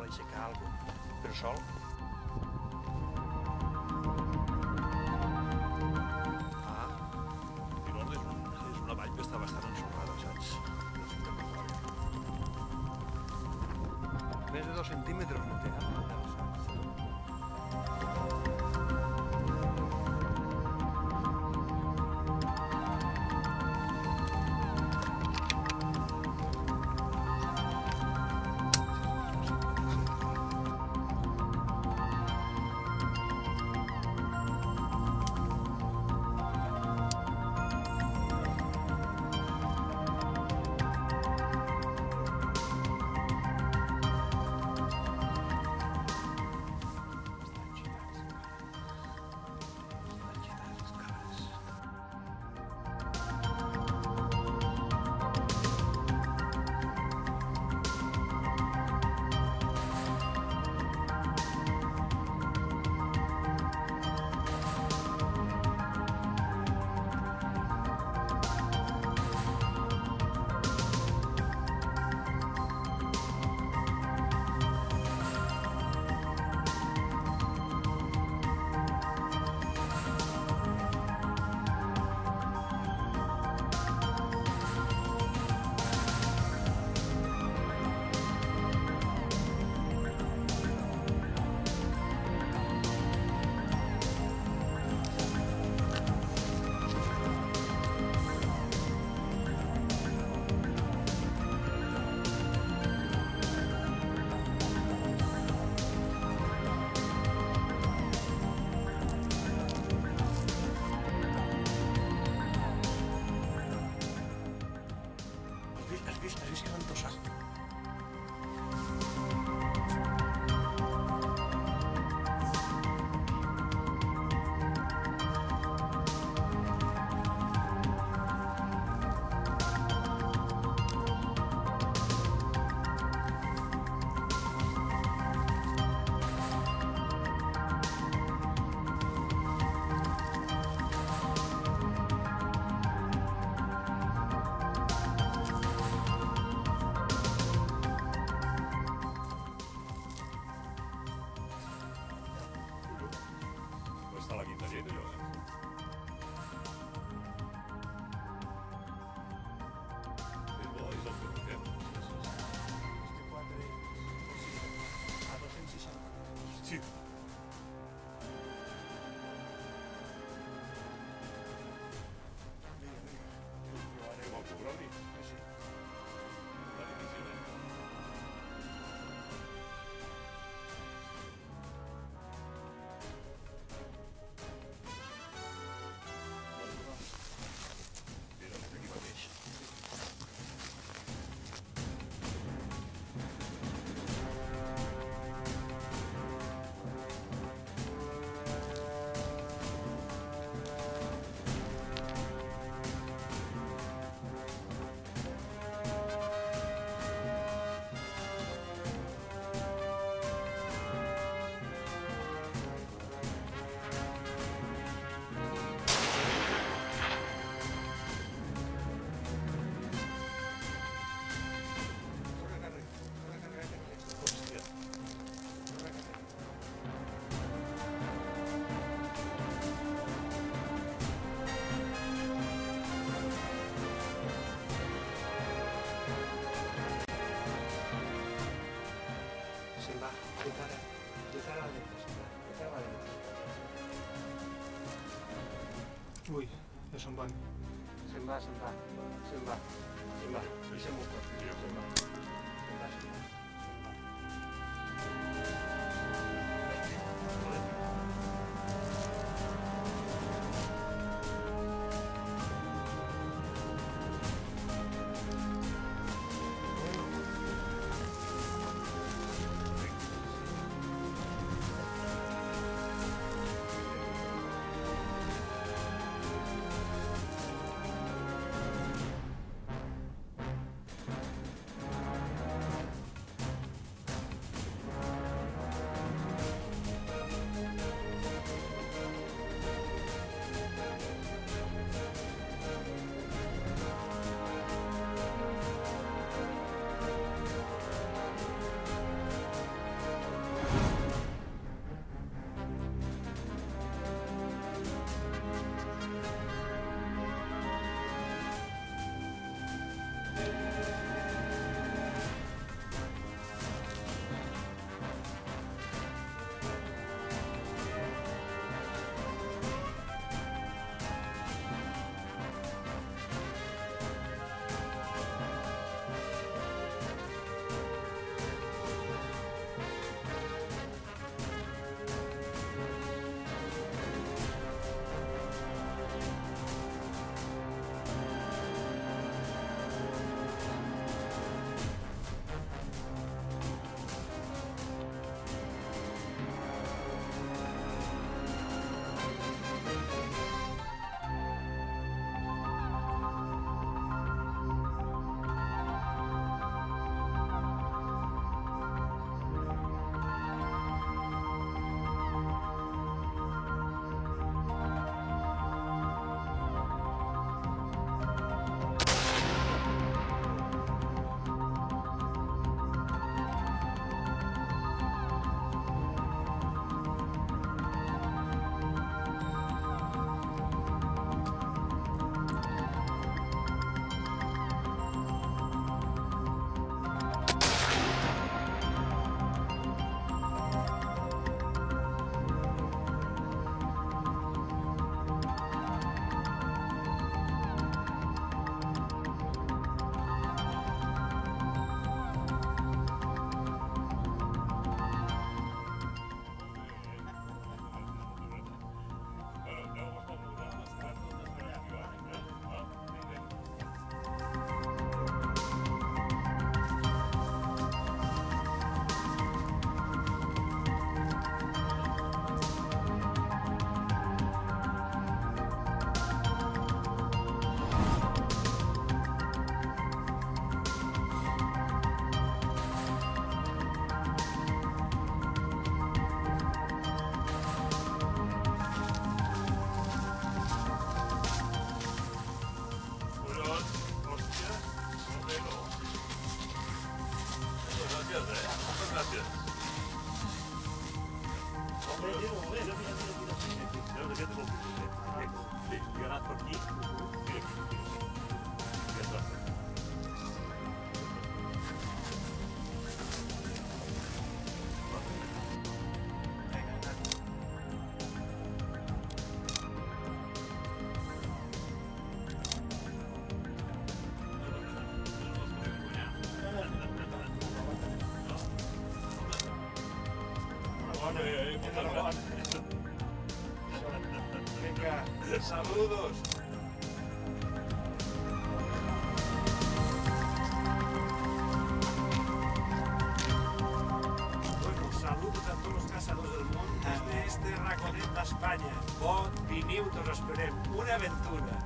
aixecar alguna cosa, però sol. És una vall que està bastant ensorrada, saps? Més de 2 centímetres no té, Has vist que van tossar? Està la quinta llei d'allò, És bo, és el que fem. A 260. Sí. Com el cobroni? Sí. La difícil, Aquí mateix. Hòstia. Se'n va, de cara a la dreta, se'n va, de cara a la dreta. Ui, ja se'n van. Se'n va. Deixem-ho tot, se'n va. enhorabona. Enhorabona. Venga, saludos. Bueno, saludos a tots els caçadors del món des d'este raconet d'Espanya. Bon, veniu, us esperem. Una aventura.